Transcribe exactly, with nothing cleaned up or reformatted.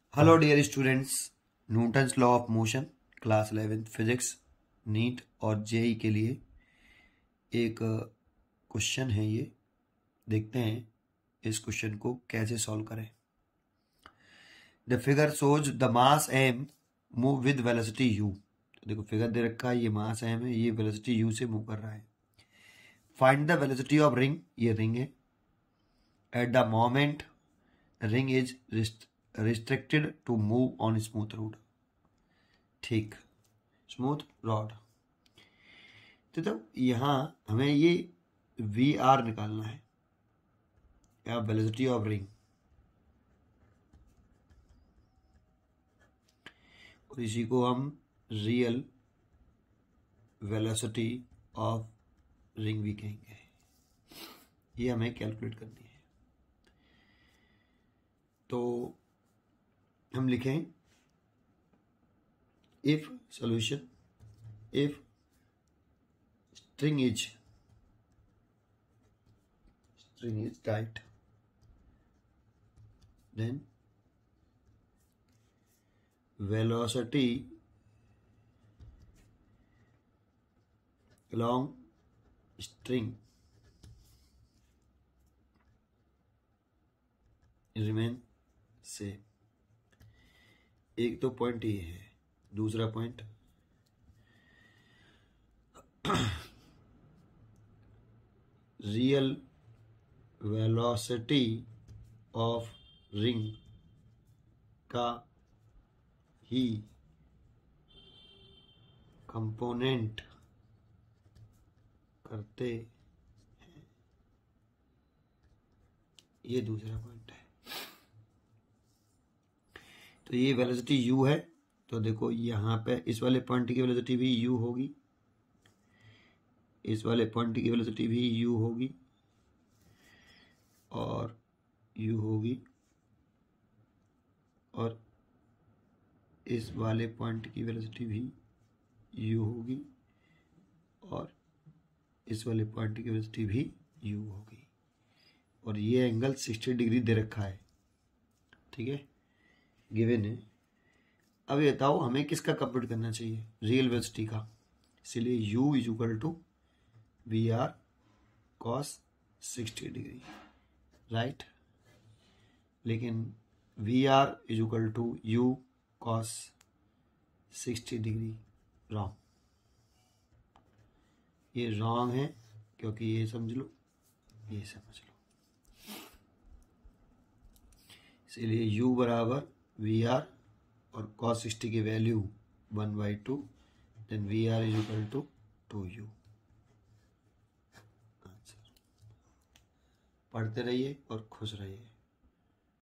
Hello dear students, Newton's law of motion class eleventh physics NEET और JEE के लिए एक क्वेश्चन है। ये देखते हैं इस क्वेश्चन को कैसे सॉल्व करें। The figure shows the mass M move with velocity u. देखो फिगर दे रखा है, ये मास एम है, ये वेलोसिटी यू से मूव कर रहा है। Find the velocity of ring, ये रिंग है। At the moment ring is restricted to move on smooth road. ठीक, स्मूथ रॉड। तो, तो यहां हमें ये वी आर निकालना है, या वेलोसिटी ऑफ रिंग, और इसी को हम रियल वेलोसिटी ऑफ रिंग भी कहेंगे। ये हमें कैलकुलेट करनी है। तो हम लिखें if solution, if string is string is tight, then velocity along string remain same। एक तो पॉइंट ये है, दूसरा point real velocity of ring का ही कंपोनेंट करते हैं, ये दूसरा पॉइंट है। तो ये वेलोसिटी u है, तो देखो यहाँ पे इस वाले पॉइंट की वेलोसिटी भी u होगी, इस वाले पॉइंट की वेलोसिटी भी u होगी, और u होगी, और इस वाले पॉइंट की वेलोसिटी भी u होगी, और इस वाले पॉइंट की वेलोसिटी भी u होगी, और ये एंगल साठ डिग्री दे रखा है। ठीक है, गिवन है। अब ये बताओ हमें किसका कंप्यूट करना चाहिए, रियल वेलोसिटी का। इसलिए u is equal to V R cos साठ डिग्री, राइट। लेकिन V R is equal to u cos साठ डिग्री रॉन्ग। ये रॉन्ग है, क्योंकि ये समझ लो, ये समझ लो। इसलिए u बराबर वी आर और कॉस साठ की value one by two, then V R is equal to two u. पढ़ते रहिए और खुश रहिए।